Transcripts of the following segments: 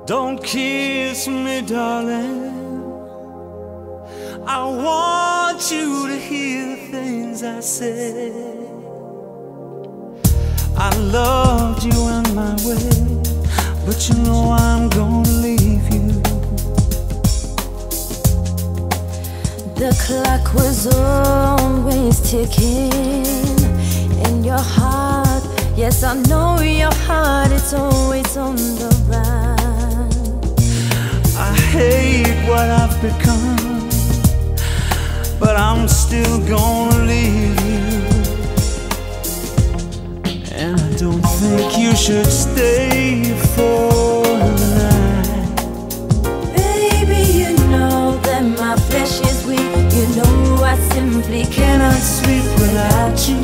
Don't kiss me, darling. I want you to hear the things I said. I loved you on my way, but you know I'm gonna leave you. The clock was always ticking in your heart. Yes, I know your heart, it's always on the run. I hate what I've become, but I'm still gonna leave you. And I don't think you should stay for the night. Baby, you know that my flesh is weak. You know I simply cannot sleep without you.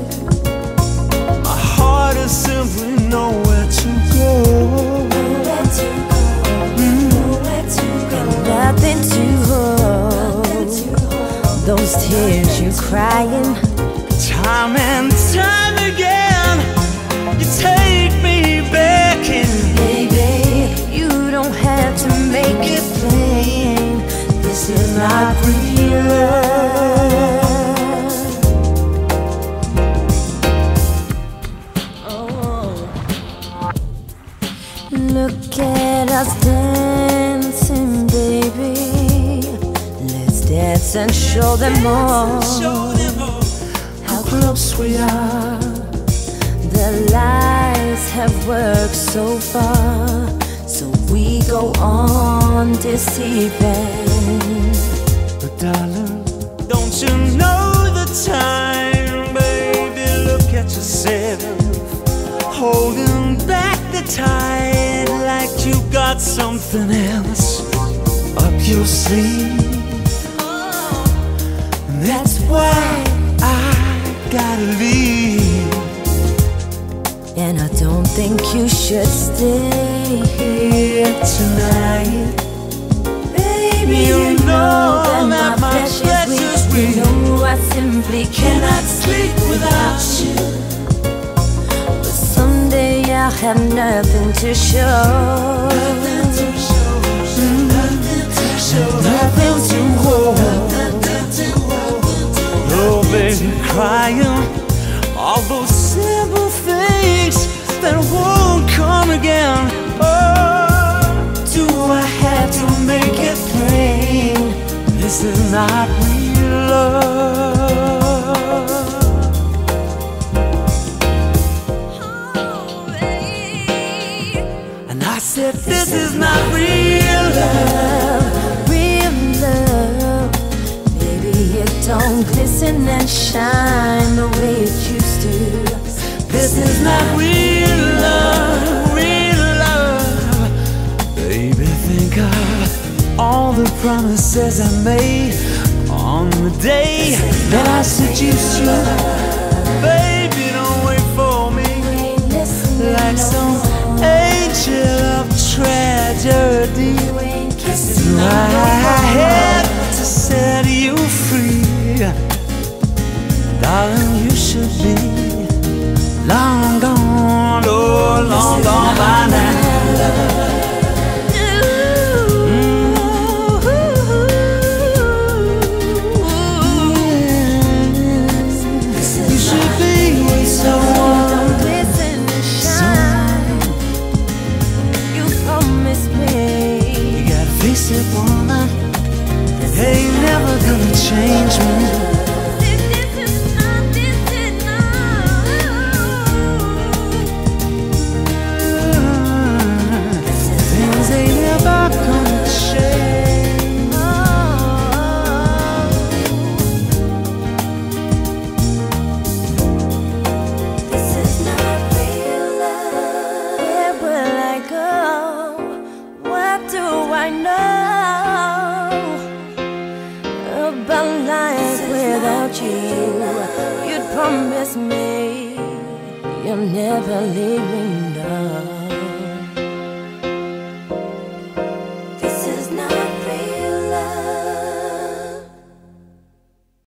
My heart is simply nowhere to go. Nowhere to go, nowhere to go. And nothing to hold. Those tears you're crying, Time and time again, you take me back in. baby, you don't have to make it plain. This is not real love. Oh. Look at us dancing, baby. Let's dance and show them all how close we are. The lies have worked so far, so we go on deceiving. But darling, don't you know the time, baby? Look at yourself, holding back the tide like you got something else up your sleeve. That's why I gotta leave. And I don't think you should stay here Tonight, baby, you know that my flesh is weak. You know I simply cannot sleep without you. But someday I'll have nothing to show. Nothing to show, nothing to show, Nothing to hold. Oh, baby, crying all those simple things that won't come again. Oh, do I have to make it plain? this is not real love. And I said, this is not real love. Real love, baby, it don't glisten and shine the way it used to. This is not real love, real love. Baby, think of all the promises I made on the day that I seduced you. Baby, don't wait for me like some angel of tragedy. I had to set you free. Darling, you should be long gone, oh, long gone by now. You should be someone, someone. You promised me. You gotta face it, woman. Ain't never gonna change me. I know about life without you. You'd promise me you'll never leave me, no.